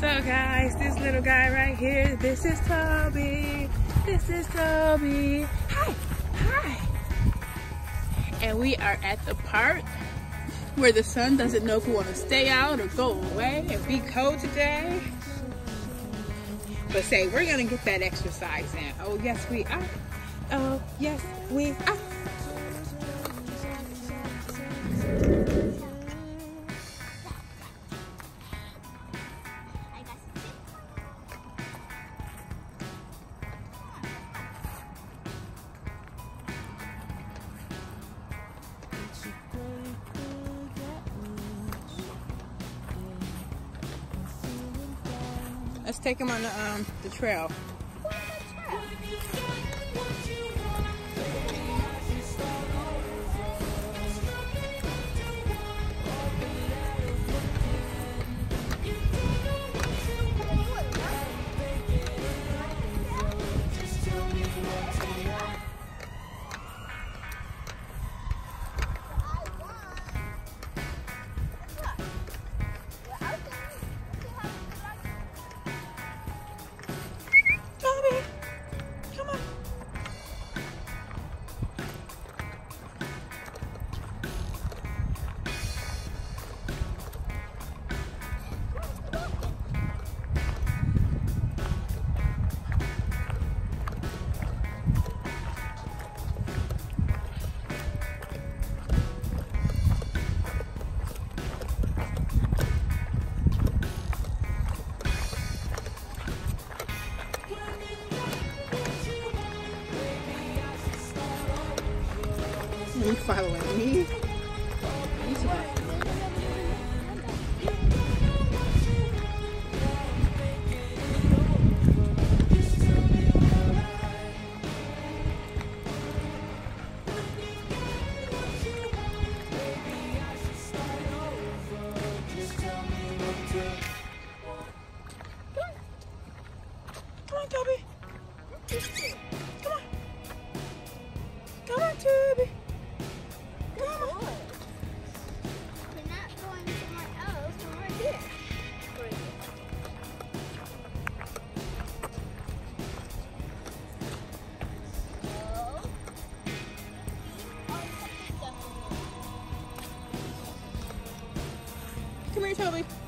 So guys, this little guy right here, this is Toby. This is Toby. Hi, hi. And we are at the park where the sun doesn't know if we want to stay out or go away and be cold today. But say, we're gonna get that exercise in. Oh yes we are. Oh yes we are. Let's take him on the trail. You following me? Come on, Toby. Come on. Come on, Toby. Come here, Toby.